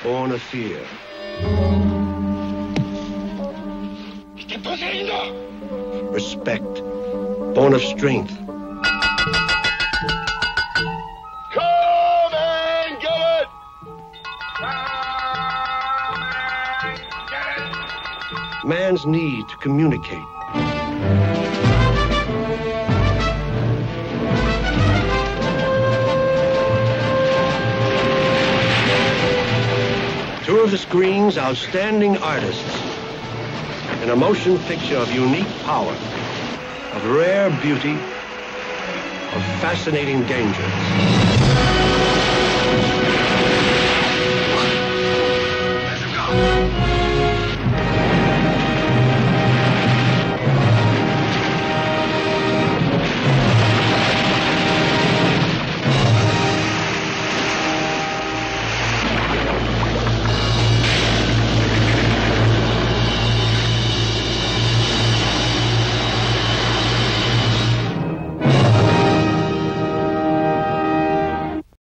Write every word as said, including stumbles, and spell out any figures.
born of fear. Respect, born of strength. Come and get it! Man's need to communicate. Two of the screen's outstanding artists in a motion picture of unique power, of rare beauty, of fascinating dangers.